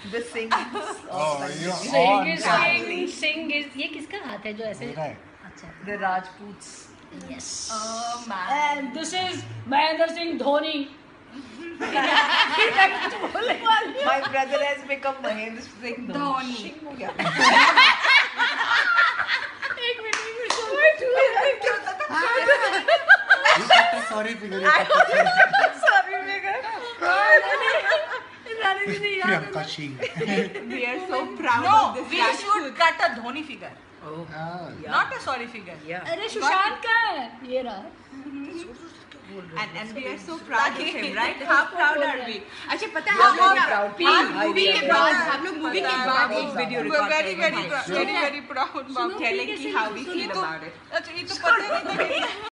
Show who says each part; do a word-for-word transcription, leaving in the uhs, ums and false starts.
Speaker 1: The sings.
Speaker 2: Oh, you
Speaker 3: Sing is
Speaker 2: on.
Speaker 3: king, sing is ये किसका हाथ है जो ऐसे? अच्छा.
Speaker 1: The Rajputs.
Speaker 3: Yes.
Speaker 4: Oh man.
Speaker 3: And this is Mahendra Singh Dhoni.
Speaker 1: My brother has become Mahendra Singh Dhoni.
Speaker 3: एक minute एक minute.
Speaker 2: Sorry figure.
Speaker 1: Sorry, Megan.
Speaker 2: Priyanka Singh.
Speaker 4: We are so proud
Speaker 5: No,
Speaker 4: of this.
Speaker 5: we
Speaker 4: Rajput.
Speaker 5: should cut a Dhoni figure,
Speaker 1: Oh,
Speaker 2: Ah,
Speaker 5: not a sorry figure.
Speaker 1: yeah.
Speaker 3: अरे सुशांत कहाँ है? ये रहा.
Speaker 4: And, and we are so proud of him, right? How proud are we? अच्छा पता है
Speaker 1: We are
Speaker 4: हम लोग
Speaker 1: very proud.
Speaker 4: हम
Speaker 1: Feel
Speaker 4: मूवी
Speaker 1: very
Speaker 4: के
Speaker 1: proud.
Speaker 4: बाद हम लोग मूवी के बाद एक
Speaker 1: बहुत
Speaker 4: वीडियो
Speaker 1: ज्यादा.
Speaker 4: रिकॉर्ड
Speaker 5: Very very
Speaker 4: करेंगे
Speaker 5: very very proud.
Speaker 4: telling कि how we feel about it.
Speaker 5: अच्छा ये तो पता नहीं था.